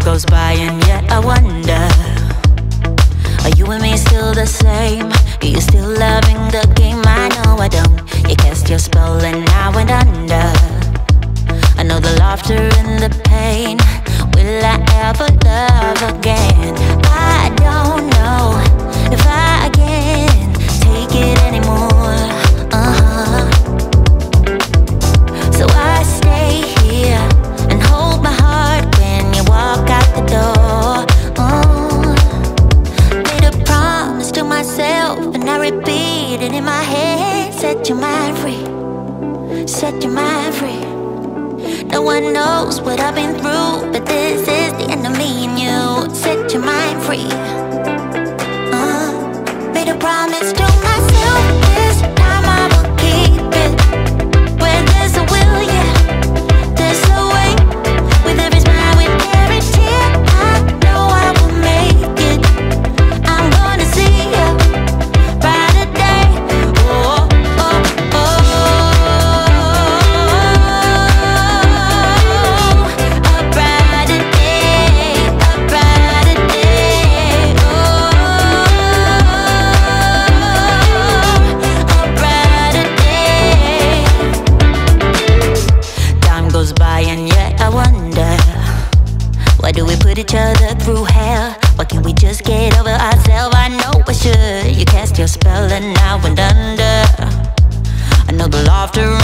goes by and yet I wonder, are you and me still the same? Are you still loving the game? I know I don't. You cast your spell and I went under. I know the laughter and the pain. Will I ever love again? I don't know if I can take it anymore. So I stay here and hold my heart when you walk out the door. Made a promise to myself and I repeat it in my head. Set your mind free, set your mind free. No one knows what I've been through, but this is the end of me and you. Set your mind free. Made a promise to myself, this time I will keep it. Where there's a will, yeah, there's a way. With every smile, with every tear, I know I will make it. I'm gonna see a brighter day. Oh, oh, oh. A brighter day, a brighter day. Oh, a brighter day. Time goes by and yet I wonder, why do we put each other through hell? Why can't we just get over ourselves? I know I should. You cast your spell and I went under. I know the laughter